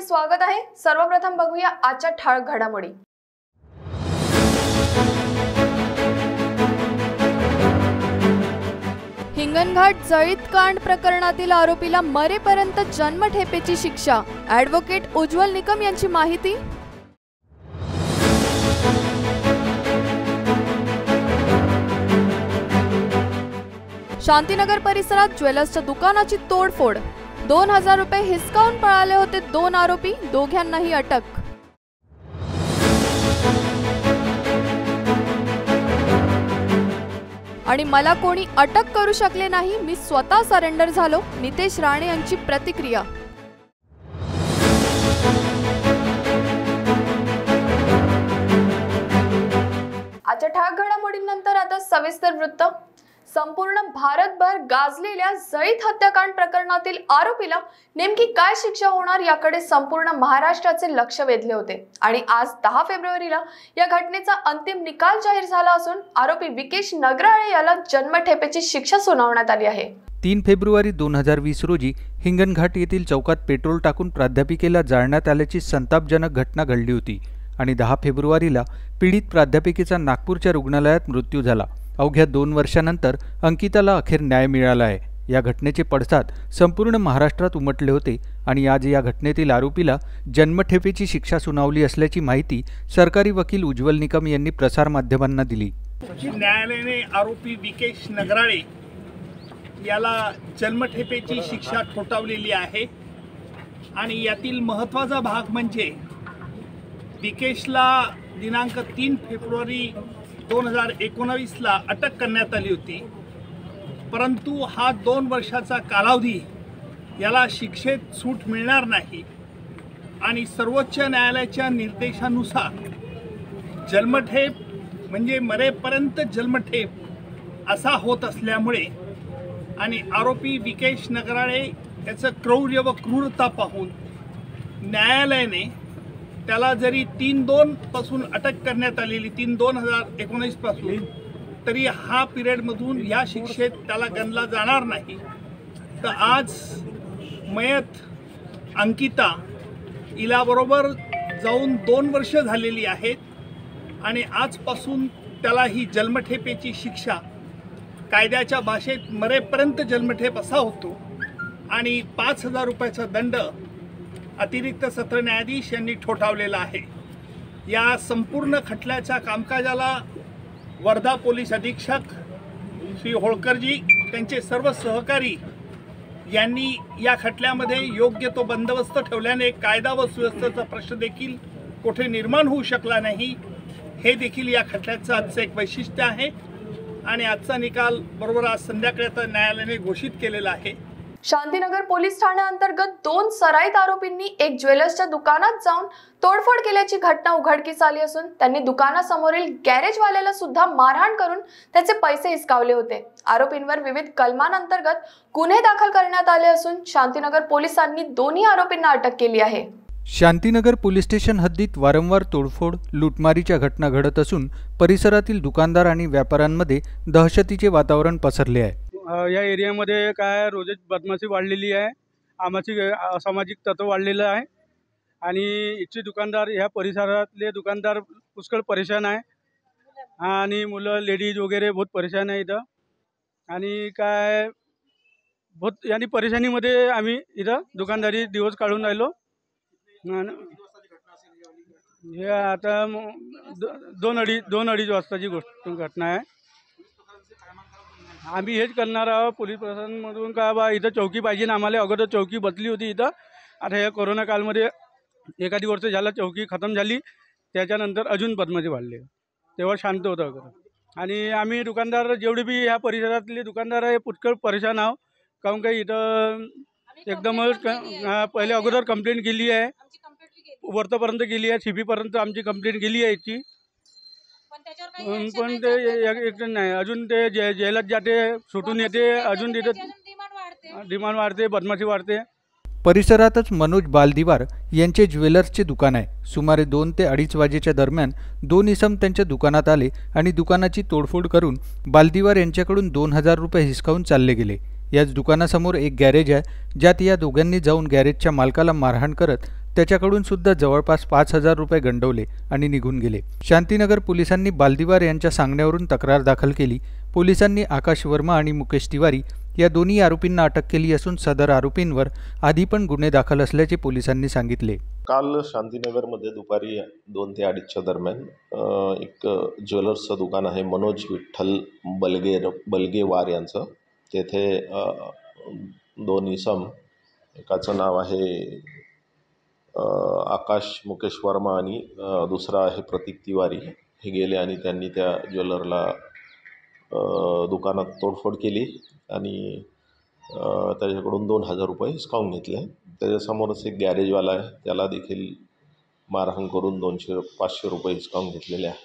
स्वागत आहे। सर्वप्रथम बघूया आजच्या ठळक घडामोडी। हिंगणघाट जळीत कांड प्रकरणातील आरोपीला मरेपर्यंत जन्मठेपेची शिक्षा। ॲडव्होकेट उज्ज्वल निकम यांची माहिती। शांतीनगर परिसरात ज्वेलर्सच्या दुकानाची तोडफोड। 2000 रुपये हिसकावून पळाले होते 2 आरोपी, दोघांनाही अटक। आणि मला कोणी अटक करू शकले नाही, मी स्वतः सरेंडर झालो, नितेश राणे यांची प्रतिक्रिया। आजच्या ठळक घडामोडींनंतर आता सविस्तर वृत्त। संपूर्ण भारतभर गाजलेल्या जळीत हत्याकांड प्रकरणातील आरोपीला नेमकी काय शिक्षा होणार याकडे संपूर्ण महाराष्ट्राचे लक्ष वेधले होते आणि आज 10 फेब्रुवारीला या घटनेचा अंतिम निकाल जाहीर झाला असून आरोपी विकेश नगराळे याला जन्मठेपेची शिक्षा सुनावण्यात आली आहे। 3 फेब्रुवारी 2020 रोजी हिंगणघाट येथील चौकात पेट्रोल टाकून प्राध्यापिकेला जाळण्यात आल्याची संतापजनक घटना घडली होती आणि 10 फेब्रुवारीला पीडित प्राध्यापिकेचा नागपूरच्या रुग्णालयात मृत्यू झाला। अवघ्या 2 वर्षांनंतर अंकिताला अखेर न्याय मिळाला आहे। या घटनेचे पडसाद संपूर्ण महाराष्ट्रात उमटले होते आणि आज या घटनेतील आरोपीला जन्मठेपेची शिक्षा सुनावली असल्याची माहिती सरकारी वकील उज्ज्वल निकम यांनी प्रसार माध्यमांना दिली। न्यायालयाने आरोपी विकेश नगराळे याला जन्मठेपेची शिक्षा ठोठावलेली आहे आणि यातील महत्त्वाचा भाग म्हणजे विकेशला दिनांक 3 फेब्रुवारी 2019 ला अटक करण्यात आली होती, परंतु हा 2 वर्षाचा कालावधी याला शिक्षेत सूट मिळणार नाही आणि सर्वोच्च न्यायालयाच्या निर्देशानुसार जन्मठेप म्हणजे मरेपर्यंत जन्मठेप असा होत असल्यामुळे आणि आरोपी विकेश नगराळे याचं क्रौर्य व क्रूरता पाहून न्यायालयाने त्याला जरी 3/2 पासून अटक करण्यात आलेली 3/2019 पासून, तरी हा पिरियडमधून या शिक्षेत त्याला गणला जाणार नाही। तर आज मयत अंकिता हिलाबरोबर जाऊन 2 वर्ष झालेली आहेत आणि आजपासून त्याला ही जन्मठेपेची शिक्षा, कायद्याच्या भाषेत मरेपर्यंत जन्मठेप असा होतो आणि 5000 रुपयाचा दंड अतिरिक्त सत्र न्यायाधीश यांनी ठोठावलेला आहे। या संपूर्ण खटल्याच्या कामकाजाला वर्धा पोलीस अधीक्षक श्री होळकरजी, त्यांचे सर्व सहकारी यांनी या खटल्यामध्ये योग्य तो बंदोबस्त ठेवल्याने कायदा व सुव्यवस्थेचा प्रश्न देखील कुठे निर्माण होऊ शकला नाही, हे देखील या खटल्याचं आजचं एक वैशिष्ट्य आहे आणि आजचा निकाल बरोबर आज संध्याकाळी आता न्यायालयाने घोषित केलेला आहे। शांतीनगर पोलीस ठाण्याअंतर्गत 2 सराईत आरोपींनी एक ज्वेलर्सच्या दुकानात जाऊन तोडफोड केल्याची घटना उघडकीस आली असून त्यांनी दुकानासमोरील गॅरेजवाल्याला सुद्धा मारहाण करून त्याचे पैसे हिसकावले होते। आरोपींवर विविध कलमांअंतर्गत गुन्हे दाखल करण्यात आले असून शांतीनगर पोलिसांनी दोन्ही आरोपींना अटक केली आहे। शांतीनगर पोलीस स्टेशन हद्दीत वारंवार तोडफोड, लूटमारीच्या घटना घडत असून परिसरातील दुकानदार आणि व्यापाऱ्यांमध्ये दहशतीचे वातावरण पसरले आहे। या एरियामध्ये काय रोजच बदमाशी वाढलेली आहे, असामाजिक तत्व वाढलेलं आहे आणि इथचे दुकानदार, ह्या परिसरातले दुकानदार पुष्कळ परेशान आहे आणि मुलं लेडीज वगैरे बहुत परेशान आहे इथं आणि काय बहुत यानी परेशानीमध्ये आम्ही इथं दुकानदारी दिवस काढून राहिलो। हे आता 2-2:30 वाजताची घटना आहे। आम्ही हेच करणार आहोत पोलीस प्रशासनामधून का बा इथं चौकी पाहिजे ना आम्हाला। अगोदर चौकी बदली होती इथं, आता या कोरोना कालमध्ये 1 वर्ष झालं चौकी खतम झाली, त्याच्यानंतर अजून बदमाशी वाढली, तेव्हा शांत होतं अगोदर। आणि आम्ही दुकानदार जेवढे बी ह्या परिसरातले दुकानदार आहे पुष्कळ परेशान आहोत, काहून काही इथं एकदमच पहिले अगोदर कंप्लेंट केली आहे, वरपर्यंत गेली आहे, CP पर्यंत आमची कंप्लेंट गेली आहे याची, पण ते एक नाही, अजून ते जेलात जाते, सुटून येते, अजून तिथे डिमांड वाढते, बदमाशी वाढते। परिसरातच मनोज बालदिवार यांचे ज्वेलर्सचे दुकान आहे। सुमारे 2 ते 2:30 वाजेच्या दरम्यान 2 इसम त्यांच्या दुकानात आले आणि दुकानाची तोडफोड करून बालदिवार यांच्याकडून 2000 रुपये हिसकावून चालले गेले। याच दुकानासमोर एक गॅरेज आहे, ज्यात या दोघांनी जाऊन गॅरेजच्या मालकाला मारहाण करत त्याच्याकडून सुद्धा जवळपास 5,000 रुपये गंडवले आणि निघून गेले। शांतीनगर पोलिसांनी बालदिवार यांच्या सांगण्यावरून तक्रार दाखल केली। पोलिसांनी आकाश वर्मा आणि मुकेश तिवारी या दोन्ही आरोपींना अटक केली असून सदर आरोपींवर आधी पण गुन्हे दाखल असल्याचे पोलिसांनी सांगितले। काल शांतीनगरमध्ये दुपारी 2 ते 2:30च्या दरम्यान एक ज्वेलर्सचं दुकान आहे, मनोज विठ्ठल बलगेवार यांचं। तेथे 2 इसम, एकाचं नाव आहे आकाश मुकेश वर्मा आणि दुसरा आहे प्रतीक तिवारी, हे गेले आणि त्यांनी त्या ज्वेलरला दुकानात तोडफोड केली आणि त्याच्याकडून 2,000 रुपये हिसकावून घेतले। त्याच्यासमोरच एक गॅरेजवाला आहे, त्याला देखील मारहाण करून 200-500 रुपये हिसकावून घेतलेले आहे।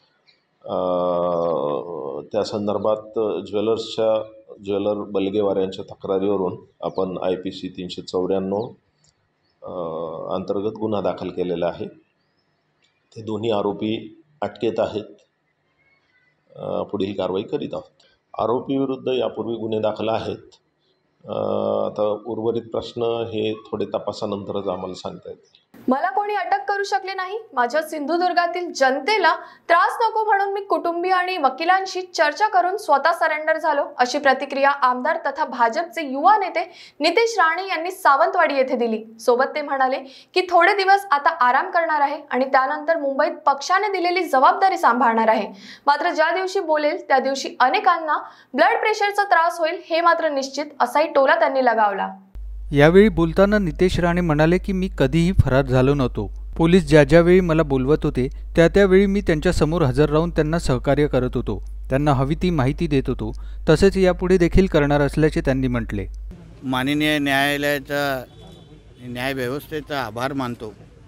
त्या संदर्भात ज्वेलर बलगेवार यांच्या तक्रारीवरून आपण IPC 394 अंतर्गत गुन्हा दाखल केलेला आहे। ते दोन्ही आरोपी अटकेत आहेत, पुढील कारवाई करीत आहोत। आरोपीविरुद्ध यापूर्वी गुन्हे दाखल आहेत। आता उर्वरित प्रश्न हे थोडे तपासानंतरच आम्हाला सांगता येतील। मला कोणी अटक करू शकले नाही। माझ्या सिंधुदुर्गातील जनतेला त्रास नको म्हणून मी कुटुंबीय आणि वकिलांशी चर्चा करून स्वतः सरेंडर झालो, अशी प्रतिक्रिया आमदार तथा भाजपचे युवा नेते नितेश राणे यांनी सावंतवाडी येथे दिली। सोबत ते म्हणाले की थोडे दिवस आता आराम करणार आहे आणि त्यानंतर मुंबईत पक्षाने दिलेली जबाबदारी सांभाळणार आहे। मात्र ज्या दिवशी बोलेल त्या दिवशी अनेकांना ब्लड प्रेशरचा त्रास होईल हे मात्र निश्चित, असाही टोला त्यांनी लगावला। यावेळी बोलताना नितेश राणे म्हणाले की मी कधीही फरार झालो नव्हतो। पोलीस ज्यावेळी मला बोलवत होते त्यावेळी मी त्यांच्या समोर हजर राहून त्यांना सहकार्य करत होतो, त्यांना हवी ती माहिती देत होतो, तसेच यापुढे देखील करणार असल्याचे त्यांनी म्हटले। माननीय न्यायालयाचा, न्यायव्यवस्थेचा आभार मानतो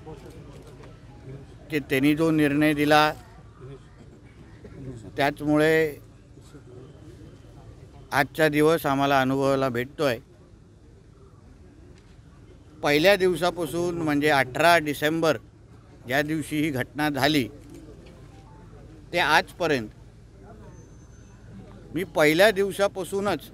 की त्यांनी जो निर्णय दिला त्याचमुळे आजचा दिवस आम्हाला अनुभवायला भेटतोय। पहिल्या दिवसापासून म्हणजे 18 डिसेंबर ज्या दिवशी ही घटना झाली ते आजपर्यंत मी पहिल्या दिवसापासूनच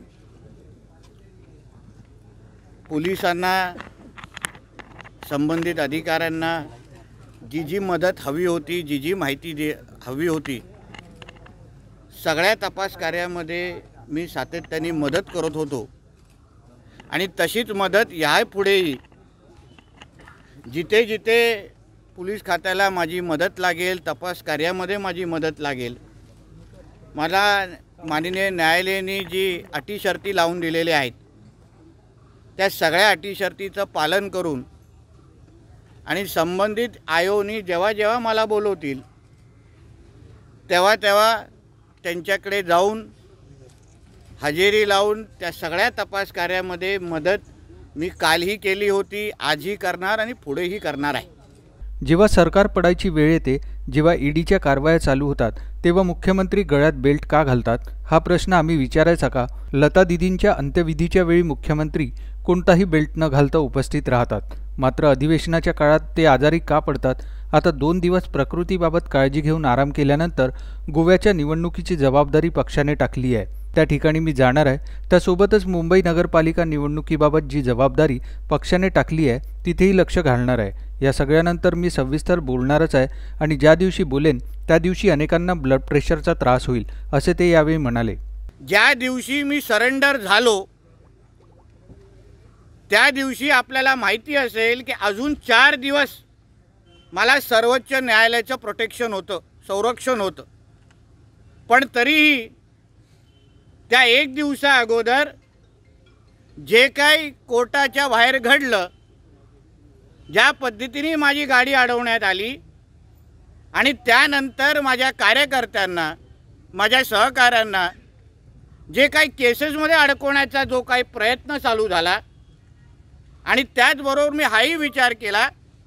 पोलिसांना, संबंधित अधिकाऱ्यांना जी मदत हवी होती, जी माहिती हवी होती, सगळ्या तपास कार्यामध्ये मी सातत्याने मदत करत होतो आणि तशीच मदत यापुढेही जिथे जिथे पोलीस खात्याला माझी मदत लागेल, तपास कार्यामध्ये माझी मदत लागेल, मला माननीय न्यायालयाने जी अटी शर्ती लावून दिलेल्या आहेत त्या सगळ्या अटी शर्तीचं पालन करून आणि संबंधित आयोगाने जेव्हा मला बोलवतील तेव्हा त्यांच्याकडे जाऊन हजेरी लावून त्या सगळ्या तपास कार्यामध्ये मदत मी कालही केली होती, आजही करणार आणि पुढेही करणार आहे। जेव्हा सरकार पडायची वेळ येते, जेव्हा ईडीच्या कारवाया चालू होतात, तेव्हा मुख्यमंत्री गळ्यात बेल्ट का घालतात हा प्रश्न आम्ही विचारायचा का? लता दीदींच्या अंत्यविधीच्या वेळी मुख्यमंत्री कोणताही बेल्ट न घालता उपस्थित राहतात, मात्र अधिवेशनाच्या काळात ते आजारी का पडतात? आता 2 दिवस प्रकृतीबाबत काळजी घेऊन आराम केल्यानंतर गोव्याच्या निवडणुकीची जबाबदारी पक्षाने टाकली आहे। त्या ठिकाणी मी जाणार आहे। त्यासोबतच मुंबई नगरपालिका निवडणुकीबाबत जी जबाबदारी पक्षाने टाकली आहे तिथेही लक्ष घालणार आहे। या सगळ्यानंतर मी सविस्तर बोलणारच आहे आणि ज्या दिवशी बोलेन त्या दिवशी अनेकांना ब्लड प्रेशरचा त्रास होईल, असे ते यावेळी म्हणाले। ज्या दिवशी मी सरेंडर झालो त्या दिवशी आपल्याला माहिती असेल की अजून 4 दिवस मला सर्वोच्च न्यायालयाचं प्रोटेक्शन होतं, संरक्षण होतं, पण तरीही त्या 1 दिवसा अगोदर जे काही कोर्टाच्या बाहेर घडलं, ज्या पद्धतीने माझी गाडी अडवण्यात आली आणि त्यानंतर माझ्या कार्यकर्त्यांना, माझ्या सहकाऱ्यांना जे काही केसेसमध्ये अडकवण्याचा जो काही प्रयत्न चालू झाला आणि त्याचबरोबर मी हाही विचार केला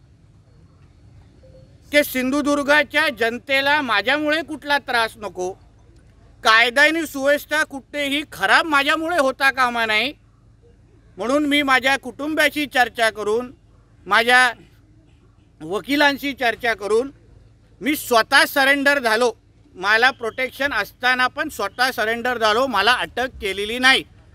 की सिंधुदुर्गाच्या जनतेला माझ्यामुळे कुठला त्रास नको, कायदा आणि सुव्यवस्था कुठेही खराब माझ्यामुळे होता कामा नाही, म्हणून मी माझ्या कुटुंबाशी चर्चा करून, माझ्या वकिलांशी चर्चा करून मी स्वतः सरेंडर झालो। मला प्रोटेक्शन असताना पण स्वतः सरेंडर झालो, मला अटक केलेली नाही।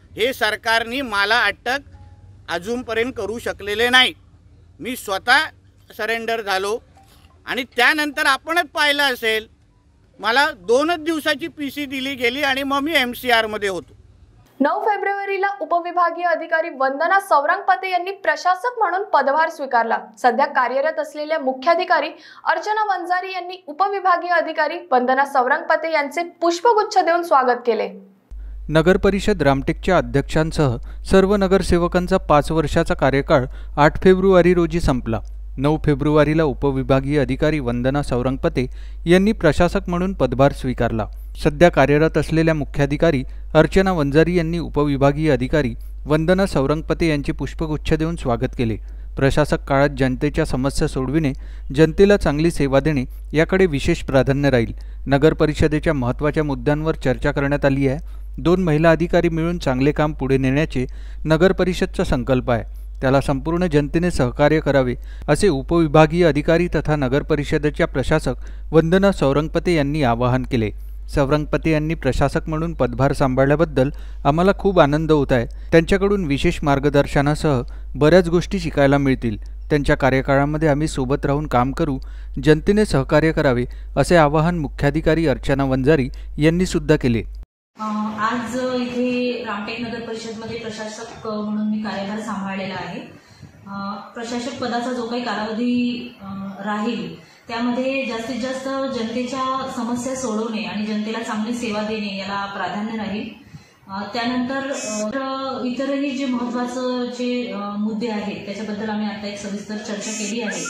हे सरकारने मला अटक अजूनपर्यंत करू शकलेले नाही. मी स्वतः सरेंडर झालो आणि त्यानंतर आपणच पाहिलं असेल मला 2च दिवसाची PC दिली गेली आणि मग मी MCR मध्ये होतो. 9 फेब्रुवारीला उपविभागीय अधिकारी वंदना सौरंगपते यांनी प्रशासक म्हणून पदभार स्वीकारला. सध्या कार्यरत असलेल्या मुख्याधिकारी अर्चना वंजारी यांनी उपविभागीय अधिकारी वंदना सौरंगपते यांचे पुष्पगुच्छ देऊन स्वागत केले. नगर परिषद रामटेकच्या अध्यक्षांसह सर्व नगरसेवकांचा 5 वर्षाचा कार्यकाळ 8 फेब्रुवारी रोजी संपला. 9 फेब्रुवारीला उपविभागीय अधिकारी वंदना सौरंगपते यांनी प्रशासक म्हणून पदभार स्वीकारला. सध्या कार्यरत असलेल्या मुख्याधिकारी अर्चना वंजारी यांनी उपविभागीय अधिकारी वंदना सौरंगपते यांचे पुष्पगुच्छ देऊन स्वागत केले. प्रशासक काळात जनतेच्या समस्या सोडविणे, जनतेला चांगली सेवा देणे याकडे विशेष प्राधान्य राहील. नगर परिषदेच्या महत्त्वाच्या मुद्द्यांवर चर्चा करण्यात आली आहे. 2 महिला अधिकारी मिळून चांगले काम पुढे नेण्याचे नगर परिषदचा संकल्प आहे. त्याला संपूर्ण जनतेने सहकार्य करावे असे उपविभागीय अधिकारी तथा नगर परिषदेच्या प्रशासक वंदना सौरंगपते यांनी आवाहन केले. सौरंगपते यांनी प्रशासक म्हणून पदभार सांभाळल्याबद्दल आम्हाला खूप आनंद होत आहे. त्यांच्याकडून विशेष मार्गदर्शनासह बऱ्याच गोष्टी शिकायला मिळतील. त्यांच्या कार्यकाळामध्ये आम्ही सोबत राहून काम करू, जनतेने सहकार्य करावे असे आवाहन मुख्याधिकारी अर्चना वंजारी यांनी सुद्धा केले. आज इथे रामटेक नगर परिषदमध्ये प्रशासक म्हणून मी कार्यभार सांभाळलेला आहे. प्रशासक पदाचा जो काही कालावधी राहील त्यामध्ये जास्तीत जास्त जनतेच्या समस्या सोडवणे आणि जनतेला चांगली सेवा देणे याला प्राधान्य राहील. त्यानंतर इतरही जे महत्त्वाचे जे मुद्दे आहेत त्याच्याबद्दल आम्ही आता एक सविस्तर चर्चा केली आहे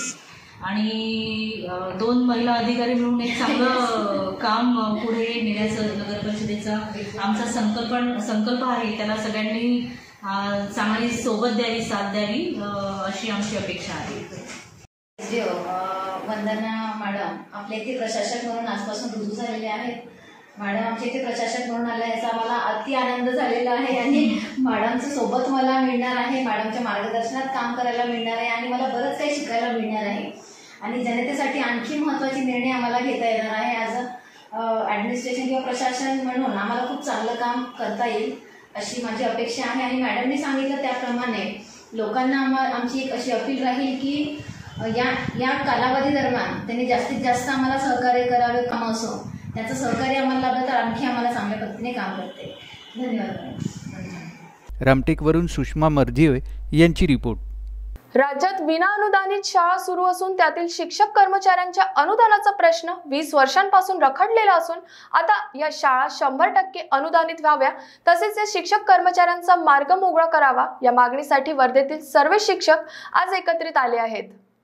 आणि 2 महिला अधिकारी मिळून एक चांगलं काम पुढे नेण्याचं नगर परिषदेचा आमचा संकल्प आहे. त्याला सगळ्यांनी चांगली सोबत द्यावी, साथ द्यावी अशी आमची अपेक्षा आहे. वंदना मॅडम आपल्या इथे प्रशासक म्हणून आजपासून रुजू झालेले आहेत. मॅडम आमच्या इथे प्रशासक म्हणून आल्या याचा मला अति आनंद झालेला आहे आणि मॅडमच्या सोबत मला मिळणार आहे, मॅडमच्या मार्गदर्शनात काम करायला मिळणार आहे आणि मला बरंच काही शिकायला मिळणार आहे आणि जनतेसाठी आणखी महत्त्वाचे निर्णय आम्हाला घेता येणार आहे. ॲज ॲडमिनिस्ट्रेशन किंवा प्रशासन म्हणून आम्हाला खूप चांगलं काम करता येईल अशी माझी अपेक्षा आहे. आणि मॅडमने सांगितलं त्याप्रमाणे लोकांना आमची एक अशी अपील राहील की या कालावधी दरम्यान त्यांनी जास्तीत जास्त आम्हाला सहकार्य करावे. काम असो त्याचं सहकार्य आम्हाला लाभलं तर आणखी आम्हाला चांगल्या पद्धतीने काम करते. धन्यवाद. रामटेकवरून सुषमा मर्जीवे यांची रिपोर्ट. राज्यात विनाअनुदानित शाळा सुरू असून त्यातील शिक्षक कर्मचाऱ्यांच्या अनुदानाचा प्रश्न 20 वर्षांपासून रखडलेला असून आता या शाळा 100% अनुदानित व्हाव्या तसेच या शिक्षक कर्मचाऱ्यांचा मार्ग मोकळा करावा या मागणीसाठी वर्धेतील सर्व शिक्षक आज एकत्रित आले आहेत.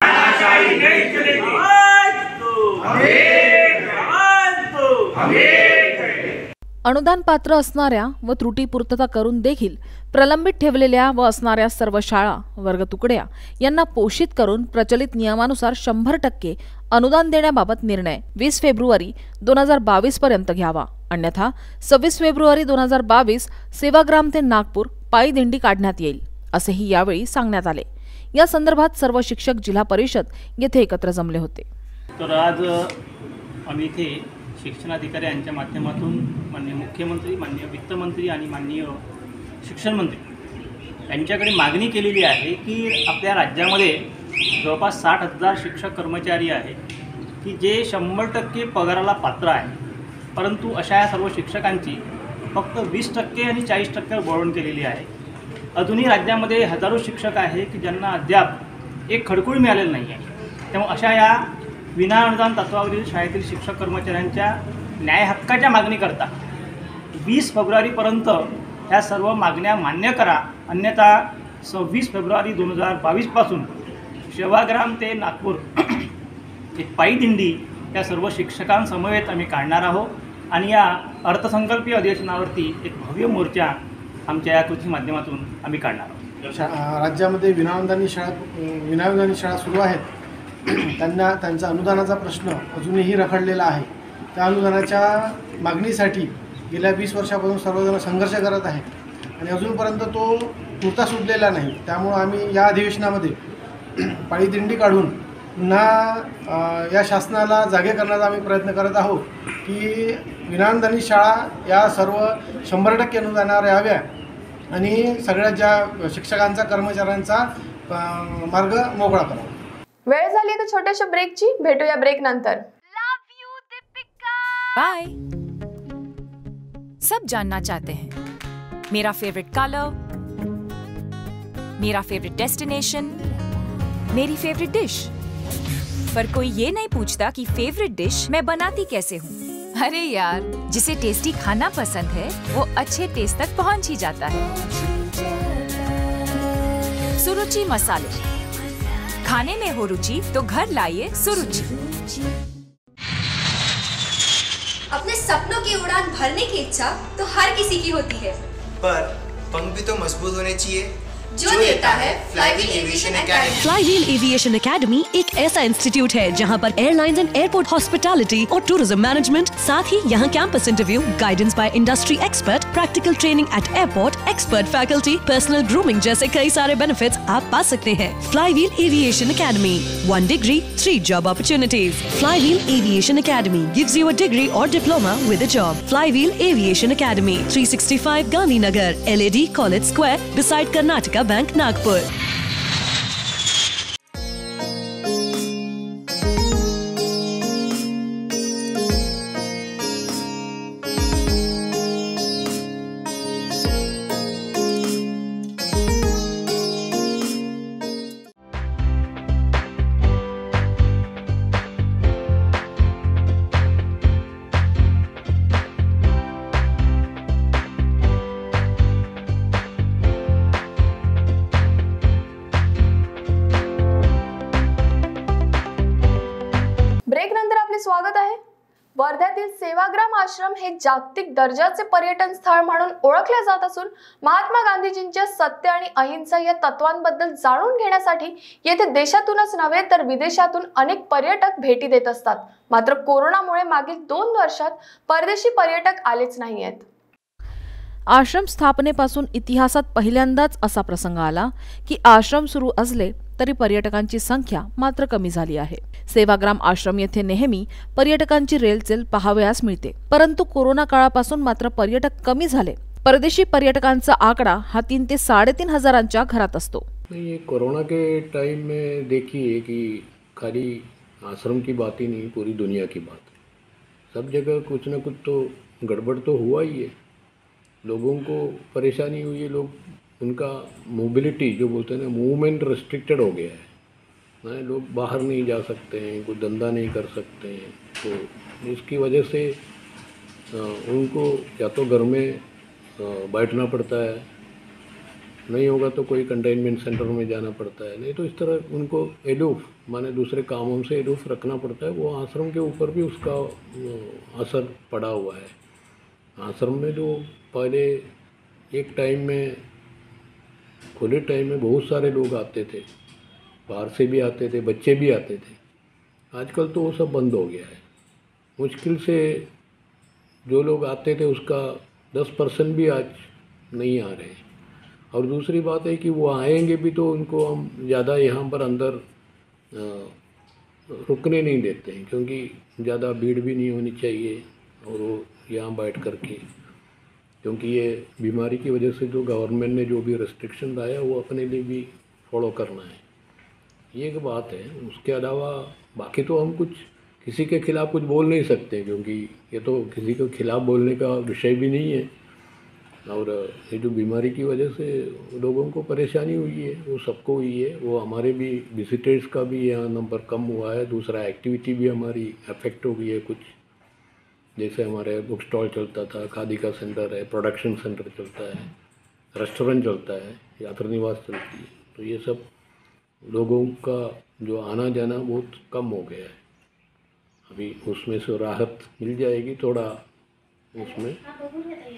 अनुदान पात्र असणाऱ्या व त्रुटी पूर्तता करून देखील प्रलंबित ठेवलेल्या व असणाऱ्या सर्व शाळा वर्ग तुकड्या यांना पोषित करून प्रचलित नियमानुसार 100% अनुदान देण्याबाबत निर्णय 20 फेब्रुवारी 2022 पर्यंत घ्यावा. अन्यथा 26 फेब्रुवारी 2022 सेवाग्राम ते नागपूर पायी दिंडी काढण्यात येईल असेही यावेळी सांगण्यात आले. या संदर्भात सर्व शिक्षक जिल्हा परिषद येथे एकत्र जमले होते. तर आज आम्ही इथे शिक्षणाधिकारी यांच्या माध्यमातून माननीय मुख्यमंत्री, माननीय वित्तमंत्री आणि माननीय शिक्षण मंत्री यांच्याकडे मागणी केलेली आहे की आपल्या राज्यामध्ये जवळपास 60,000 शिक्षक कर्मचारी आहेत की जे 100% पगाराला पात्र आहे, परंतु अशा या सर्व शिक्षकांची फक्त 20% आणि 40% वळवण केलेली आहे. अजूनही राज्यामध्ये हजारो शिक्षक आहे की ज्यांना अद्याप एक खडकुळ मिळालेलं नाही आहे. त्यामुळे अशा या विनाअनुदान तत्वावरील शाळेतील शिक्षक कर्मचाऱ्यांच्या न्याय हक्काच्या मागणीकरता 20 फेब्रुवारीपर्यंत ह्या सर्व मागण्या मान्य करा, अन्यथा 26 फेब्रुवारी 2022 पासून सेवाग्राम ते नागपूर एक पायी दिंडी या सर्व शिक्षकांसमवेत आम्ही काढणार आहोत आणि या अर्थसंकल्पीय अधिवेशनावरती एक भव्य मोर्चा आमच्या या कृती माध्यमातून आम्ही काढणार आहोत. राज्यामध्ये विनाअनुदानित शाळा सुरू आहेत. त्यांचा अनुदानाचा प्रश्न अजूनही रखडलेला आहे. त्या अनुदानाच्या मागणीसाठी गेल्या 20 वर्षापासून सर्वजण संघर्ष करत आहेत आणि अजूनपर्यंत तो तुर्ता सुटलेला नाही. त्यामुळं आम्ही या अधिवेशनामध्ये पायी दिंडी काढून पुन्हा या शासनाला जागे करण्याचा आम्ही प्रयत्न करत आहोत की विनाअनुदानित शाळा या सर्व 100% अनुदानावर याव्या आणि सगळ्या ज्या शिक्षकांचा कर्मचाऱ्यांचा मार्ग मोकळा करावा. वेळ झाली एका छोट्याशा ब्रेकची. भेटूया ब्रेक नंतर. बाय. सब जानना चाहते हैं मेरा फेवरेट कलर, मेरा फेवरेट डेस्टिनेशन, मेरी फेवरेट डिश, पर कोई ये नहीं पूछता कि फेवरेट डिश मैं बनाती कैसे हूँ. अरे यार, जिसे टेस्टी खाना पसंद है वो अच्छे टेस्ट तक पहुँच ही जाता है. सुरुचि मसाले, खाने में हो रुचि तो घर लाइए सुरुचि. अपने सपनों की उड़ान भरने की इच्छा तो हर किसी की होती है, पर पंख भी तो मजबूत होने चाहिए, जो देता है Flywheel aviation academy. Flywheel aviation academy एक ऐसा इंस्टीट्यूट है जहां पर एयरलाइंस एंड एयरपोर्ट हॉस्पिटैलिटी और टूरिज्म मैनेजमेंट, साथ ही यहां campus interview, guidance by industry expert, practical training at airport, expert faculty, personal grooming जैसे कई सारे बेनिफिट्स आप पा सकते हैं. Flywheel aviation academy, 1 degree, 3 job opportunities. Flywheel Aviation Academy gives you a degree or diploma with a job. Flywheel Aviation Academy, 365 Gandhinagar, LAD College Square, beside Karnataka Bank, Nagpur. Break नंतर आपले स्वागत आहे. वर्ध्यातील सेवाग्राम आश्रम हे जागतिक दर्जाचे पर्यटन स्थळ म्हणून ओळखले जात असून महात्मा गांधीजींच्या सत्य आणि अहिंसा या तत्वांबद्दल जाणून घेण्यासाठी येथे देशातूनच नव्हे तर विदेशातून अनेक पर्यटक भेटी देत असतात. मात्र कोरोनामुळे मागील 2 वर्षात परदेशी पर्यटक आलेच नाहीयेत. आश्रम स्थापनेपासून इतिहासात पहिल्यांदाच असा प्रसंग आला की आश्रम सुरू असले तरी पर्यटकांची संख्या मात्र कमी झाली आहे. सेवाग्राम आश्रम येथे नेहमी पर्यटकांची रेलचेल पाहावयास मिळते, परंतु कोरोना काळापासून मात्र पर्यटक कमी झाले. परदेशी पर्यटकांचा आकडा हा 3 ते 3.5 हजारांच्या घरात असतो. ये कोरोना के टाइम में देखिए कि खाली आश्रम की बात ही नहीं, पूरी दुनिया की बात है. सब जगह कुछ न कुछ तो गड़बड़ तो हुआ ही है. लोगों को परेशानी हुई है, उनका मोबिलिटी जो बोलते हैं ना, मूवमेंट रेस्ट्रिक्टेड हो गया है. लोग बाहर नहीं जा सकते हैं, कोई धंधा नहीं कर सकते हैं, तो इसकी वजह से उनको या तो घर में बैठना पड़ता है, नहीं होगा तो कोई कंटेनमेंट सेंटर में जाना पड़ता है, नहीं तो इस तरह उनको एलूफ माने दूसरे कामों से एलूफ रखना पड़ता है. वो आश्रम के ऊपर भी उसका असर पड़ा हुआ है. आश्रम में जो पहले एक टाइम में, खुले टाइम में बहुत सारे लोग आते थे, बाहर से भी आते थे, बच्चे भी आते थे. आजकल तो वो सब बंद हो गया है. मुश्किल से जो लोग आते थे उसका 10% भी आज नहीं आ रहे हैं. और दूसरी बात है कि वो आएंगे भी तो उनको हम ज़्यादा यहाँ पर अंदर रुकने नहीं देते हैं, क्योंकि ज़्यादा भीड़ भी नहीं होनी चाहिए. और वो यहाँ बैठ कर के, क्योंकि ये बीमारी की वजह से जो गवर्नमेंट ने जो भी रेस्ट्रिक्शन लाया वो अपने लिए भी फॉलो करना है, ये एक बात है. उसके अलावा बाकी तो हम कुछ किसी के खिलाफ़ कुछ बोल नहीं सकते, क्योंकि ये तो किसी के खिलाफ़ बोलने का विषय भी नहीं है. और ये जो बीमारी की वजह से लोगों को परेशानी हुई है वो सबको हुई है. वो हमारे भी विजिटर्स का भी यहाँ नंबर कम हुआ है. दूसरा एक्टिविटी भी हमारी अफेक्ट हो गई है कुछ. जैसे हमारे बुक स्टॉल चलता था, खादी का सेंटर है, प्रोडक्शन सेंटर चलता है, रेस्टोरेंट चलता है, यात्री निवास चलती है. तो ये सब लोगों का जो आना जाना बहुत कम हो गया है. अभी उसमें से राहत मिल जाएगी थोड़ा, उसमें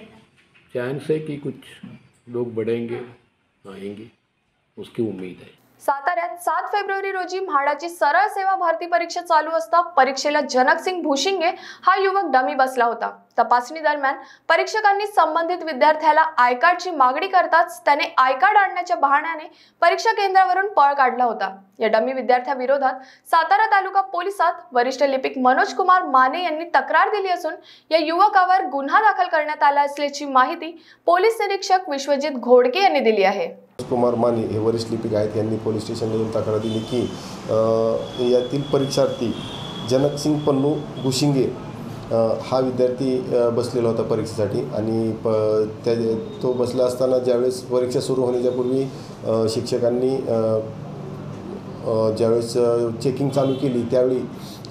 चांस है कि कुछ लोग बढ़ेंगे, आएंगे, उसकी उम्मीद है. साताऱ्यात 7 फेब्रुवारी रोजी म्हाडाची सरळ सेवा भरती परीक्षा चालू असता परीक्षेला जनकसिंग भुशिंगे हा युवक डमी बसला होता। तपासणी दरम्यान परीक्षकांनी संबंधित विद्यार्थ्याला आय कार्डची मागणी करताच त्याने आय कार्ड आणण्याच्या बहाण्याने परीक्षा केंद्रावरून पळ काढला होता। या डमी विद्यार्थ्याविरोधात सातारा तालुका पोलिसात वरिष्ठ लिपिक मनोज कुमार माने यांनी तक्रार दिली असून या युवकावर गुन्हा दाखल करण्यात आला असल्याची माहिती पोलीस निरीक्षक विश्वजित घोडके यांनी दिली आहे। कुमार माने हे वरिष्ठ लिपिक आहेत, यांनी पोलीस स्टेशनला येऊन तक्रार दिली की यातील परीक्षार्थी जनकसिंग पन्नू भुशिंगे हा विद्यार्थी बसलेला होता परीक्षेसाठी आणि तो बसला असताना ज्यावेळेस परीक्षा सुरू होण्याच्या पूर्वी शिक्षकांनी ज्यावेळेस चेकिंग चालू केली त्यावेळी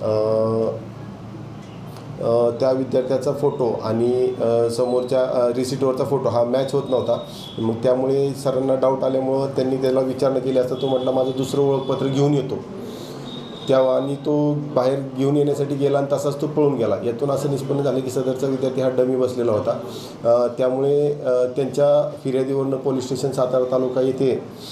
त्या विद्यार्थ्याचा फोटो आणि समोरच्या रिसिटवरचा फोटो हा मॅच होत नव्हता। मग त्यामुळे सरांना डाऊट आल्यामुळं त्यांनी त्याला विचारणा केली असता तो म्हटला माझं दुसरं ओळखपत्र घेऊन येतो तेव्हा, आणि तो बाहेर घेऊन येण्यासाठी गेला आणि तसाच तो पळून गेला। यातून असं निष्पन्न झालं की सदरचा विद्यार्थी हा डमी बसलेला होता। त्यामुळे त्यांच्या फिर्यादीवरनं पोलीस स्टेशन सातारा तालुका येथे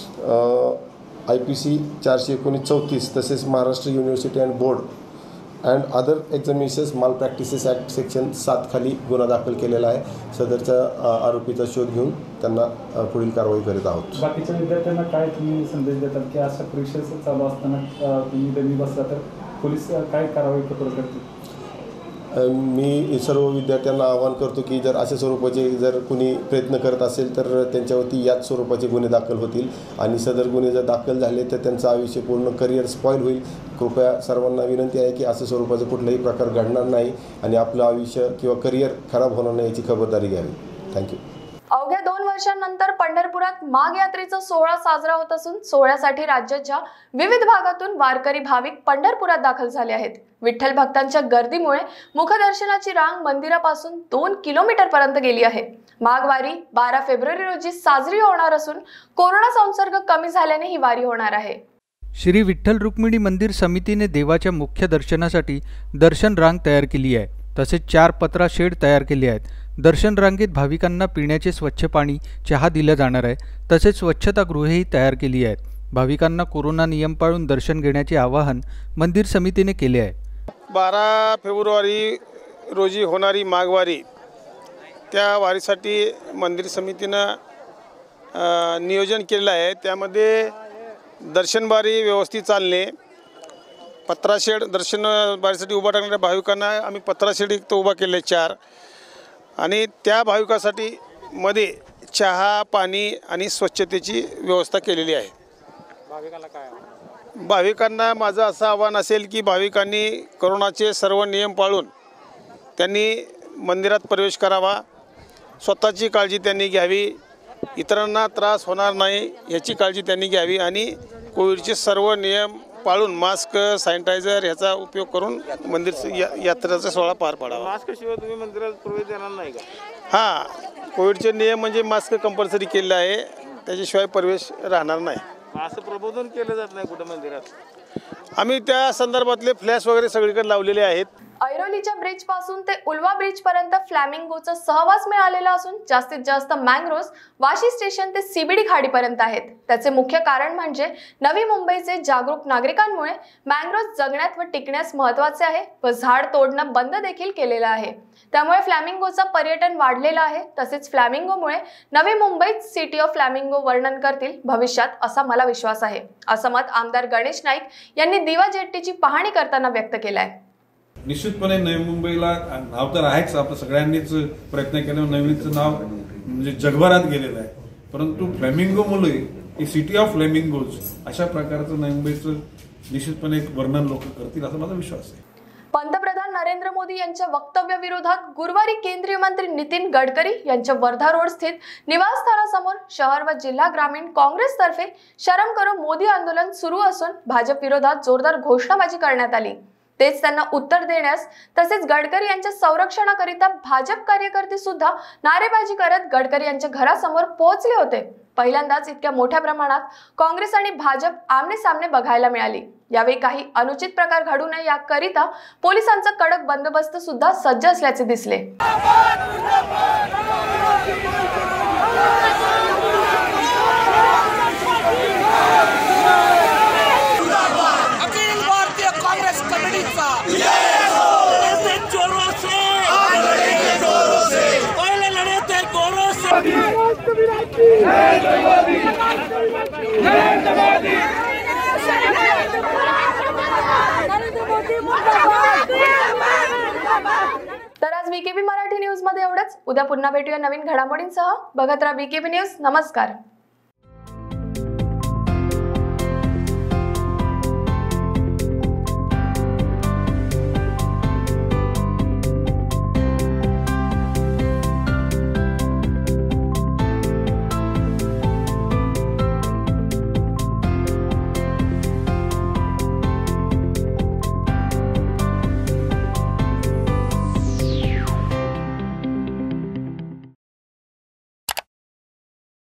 IPC 419-34 तसेच Maharashtra university and board and other examinations malpractices act section 7 खाली गुन्हा दाखल केलेला आहे। सदरच्या आरोपीचा शोध घेऊन त्यांना पुढील कारवाई करीत आहोत। बाकीच्या विद्यार्थ्यांना काय तुम्ही संदेश देतात की अशा परीक्षेचं चालू असताना तुम्ही डमी बसला तर पोलीस काय कारवाई करतील? मी सर्व विद्यार्थ्यांना आवाहन करतो की जर अशा स्वरूपाचे जर कुणी प्रयत्न करत असेल तर त्यांच्यावरती याच स्वरूपाचे गुन्हे दाखल होतील आणि सदर गुन्हे जर दाखल झाले तर त्यांचं आयुष्य पूर्ण करिअर स्पॉईल होईल। कृपया सर्वांना विनंती आहे की अशा स्वरूपाचा कुठलाही प्रकार घडणार नाही आणि आपलं आयुष्य किंवा करिअर खराब होणार नाही याची खबरदारी घ्यावी। थँक्यू। अवघ्या 2 वर्षांनंतर पंढरपुरात माघ यात्रेचा सोहळा साजरा होत असून सोहळ्यासाठी राज्याच्या विविध भागातून वारकरी भाविक पंढरपुरात दाखल झाले आहेत। विठ्ठल भक्तांच्या गर्दीमुळे मुखदर्शनाची रांग मंदिरापासून 2 किलोमीटर पर्यंत गेली आहे। माघ वारी 12 फेब्रुवारी रोजी साजरी होणार असून कोरोना संसर्ग कमी झाल्याने ही वारी होणार आहे। श्री विठ्ठल रुक्मिणी मंदिर समितीने देवाच्या मुख्य दर्शनासाठी दर्शन रांग तयार केली आहे। तसेच 4 पत्रा शेड तयार केले आहेत। दर्शन रांगेत भाविकांना पिण्याचे स्वच्छ पाणी, चहा दिला जाणार आहे। तसेच स्वच्छतागृहेही तयार केली आहेत। भाविकांना कोरोना नियम पाळून दर्शन घेण्याचे आवाहन मंदिर समितीने केले आहे। 12 फेब्रुवारी रोजी होणारी माघवारी, त्या वारीसाठी मंदिर समितीनं नियोजन केलेलं आहे। त्यामध्ये दर्शनबारी व्यवस्थित चालणे, पत्राशेड दर्शन बारीसाठी उभा टाकणाऱ्या भाविकांना आम्ही पत्राशेड एक तो उभा केले 4, आणि त्या भाविकासाठी मध्ये चहा, पाणी आणि स्वच्छतेची व्यवस्था केलेली आहे। भाविकांना माझं असं आव्हान असेल की भाविकांनी कोरोनाचे सर्व नियम पाळून त्यांनी मंदिरात प्रवेश करावा। स्वतःची काळजी त्यांनी घ्यावी, इतरांना त्रास होणार नाही याची काळजी त्यांनी घ्यावी आणि कोविडचे सर्व नियम पाळून मास्क, सॅनिटायझर ह्याचा उपयोग करून मंदिर यात्रेचा सोहळा पार पाडावा। मास्क शिवाय तुम्ही मंदिरात प्रवेश देणार नाही का? हां, कोविडचे नियम म्हणजे मास्क कंपल्सरी केलेला आहे, त्याच्याशिवाय प्रवेश राहणार नाही। असं प्रबोधन केलं जात नाही कुठं मंदिरात? आम्ही त्या संदर्भातले फ्लॅश वगैरे सगळीकडे लावलेले आहेत। ऐरोलीच्या ब्रिज पासून ते उल्वा ब्रिज पर्यंत फ्लॅमिंगोचा सहवास मिळालेला असून जास्तीत जास्त मँग्रोव्ज वाशी स्टेशन ते CBD खाडीपर्यंत आहेत। त्याचे मुख्य कारण म्हणजे नवी मुंबईचे जागरूक नागरिकांमुळे मँग्रोव्ज जगण्यात व टिकण्यास महत्त्वाचे आहे व झाड तोडणं बंद देखील केलेलं आहे। त्यामुळे फ्लॅमिंगोचा पर्यटन वाढलेला आहे। तसेच फ्लॅमिंगोमुळे नवी मुंबईत सिटी ऑफ फ्लॅमिंगो वर्णन करतील भविष्यात असा मला विश्वास आहे, असं मत आमदार गणेश नाईक यांनी दिवा जेट्टीची पाहणी करताना व्यक्त केलं आहे। निश्चितपणे नवी मुंबईला नाव तर आहेच, आपण सगळ्यांनीच प्रयत्न केल्यावर नवीचं नाव म्हणजे जगभरात गेलेलं आहे, परंतु फ्लॅमिंगोमुळे ही सिटी ऑफ फ्लॅमिंगोज अशा प्रकारचं नवी मुंबईचं निश्चितपणे एक वर्णन लोक करतील असा माझा विश्वास आहे। पंतप्रधान नरेंद्र मोदी यांच्या वक्तव्याविरोधात गुरुवारी केंद्रीय मंत्री नितीन गडकरी यांच्या वर्धा रोड स्थित निवासस्थानासमोर शहर व जिल्हा ग्रामीण काँग्रेसतर्फे शरम करो मोदी आंदोलन सुरू असून भाजप विरोधात जोरदार घोषणाबाजी करण्यात आली। तेच त्यांना उत्तर देण्यास तसेच गडकरी यांच्या संरक्षणाकरिता भाजप कार्यकर्ते सुद्धा नारेबाजी करत गडकरी यांच्या घरासमोर पोहोचले होते। पहिल्यांदाच इतक्या मोठ्या प्रमाणात काँग्रेस आणि भाजप आमने सामने बघायला मिळाली। यावेळी काही अनुचित प्रकार घडू नये याकरिता पोलिसांचा कडक बंदोबस्त सुद्धा सज्ज असल्याचे दिसले। तर आज VKB मराठी न्यूज मध्ये एवढंच. उद्या पुन्हा भेटूया नवीन घडामोडींसह. बघत राहा VKB न्यूज. नमस्कार.